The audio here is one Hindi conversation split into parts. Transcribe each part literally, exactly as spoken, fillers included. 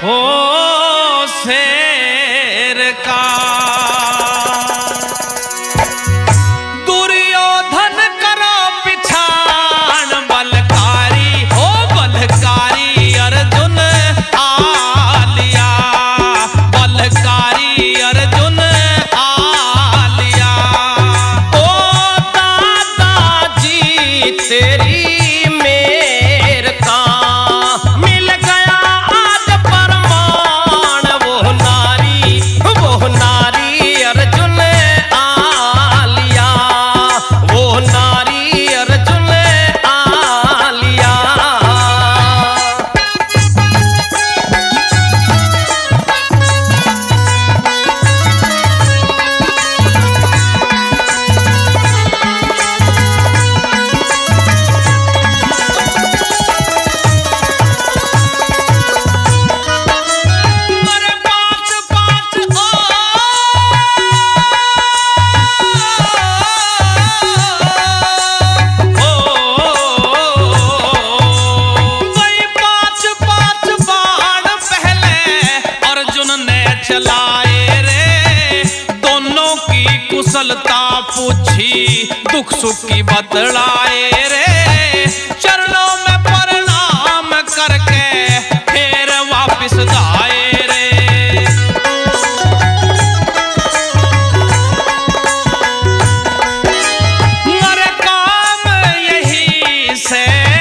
हो शेर का। दुर्योधन करो पिछाड़ बलकारी, हो बलकारी अर्जुन आलिया, बलकारी अर्जुन आलिया। ओ दादाजी तेरी मेर का मिल गया आज परमाण, वो नारी वो नारी अर्जुन आलिया, वो नारी अर्जुन आलिया। अरे पाँच पाँच ओ वही पाँच पाँच बाण पहले अर्जुन ने चलाए रे। दोनों की कुशलता पूछी, दुख सुख की बतलाए रे। चरणों में प्रणाम करके फिर वापिस आए रे। मर काम यही से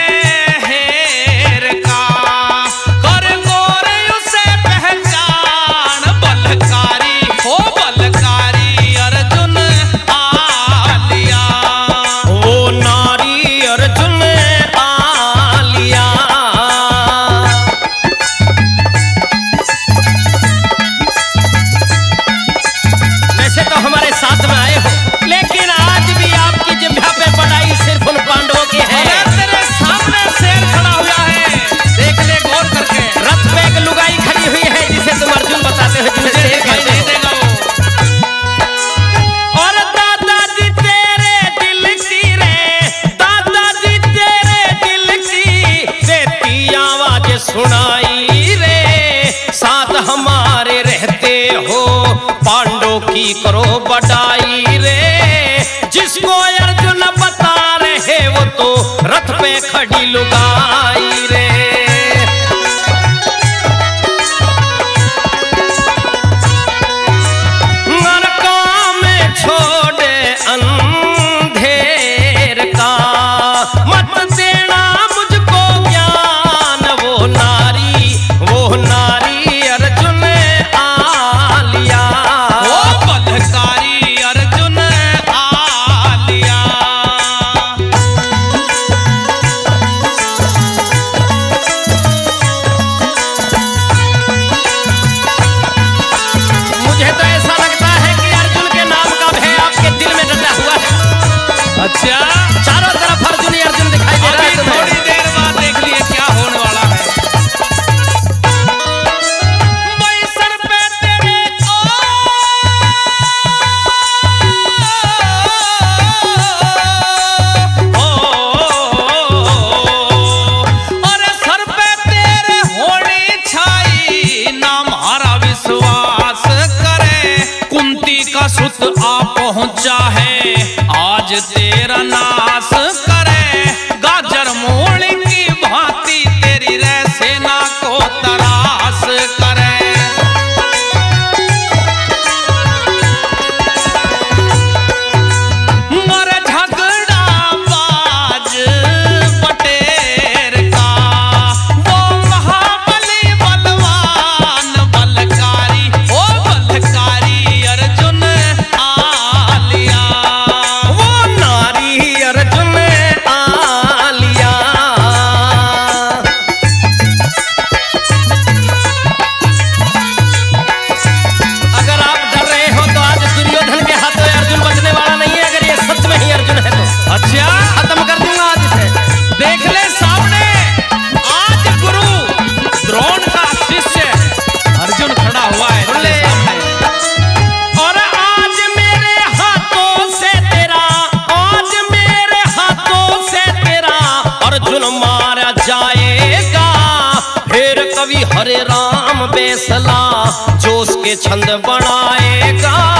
हेर का, कर गोर उसे पहचान, बलकारी हो बलकारी अर्जुन आलिया, वो नारी अर्जुन आलिया। वैसे तो हमारे साथ में आए हो, लेकिन आज भी आपकी जिह्वा पे बड़ाई सिर्फ उन पांडवों की है। तेरे सामने शेर खड़ा हुआ है, देख ले गौर करके। रथ पे एक लुगाई खड़ी हुई है जिसे तुम अर्जुन बताते हो, जिसे शेर कहते हो। और दादाजी तेरे दिल की रे, दादाजी तेरे दिल की देती आवाज सुनाई रे। साथ हमारे रहते हो, पांडवों की करो बड़ाई रे। जिसको अर्जुन बता रहे वो तो रथ पे खड़ी लुगाई रे। नरका में छोड़े अंधेर का, मत देना मुझको ज्ञान, वो नारी वो नारी अर्जुन आलिया, वो बलकारी अर्जुन आलिया। मुझे तो ऐसा लगता है कि अर्जुन के नाम का भय आपके दिल में डटा हुआ है। अच्छा, चारों तरफ अर्जुन ही अर्जुन दिखाई दे रहा है तुम्हें। थोड़ी देर बाद देख लिए क्या होने वाला है। वही सर पे तेरे ओ, अरे सर पे तेरे होनी छाई, नाम हरा विश्वास करे। कुंती का सुत आ पहुंचा है, आज तेरा नाश करे। गाजर मूली की भांति तेरी रे सेना को तराश करे। मर झगड़ा बाज बटेर का, वो महाबली बलवान बलकारी, ओ बलकारी अर्जुन आलिया, वो नारी अर्जुन के छंद बनाएगा।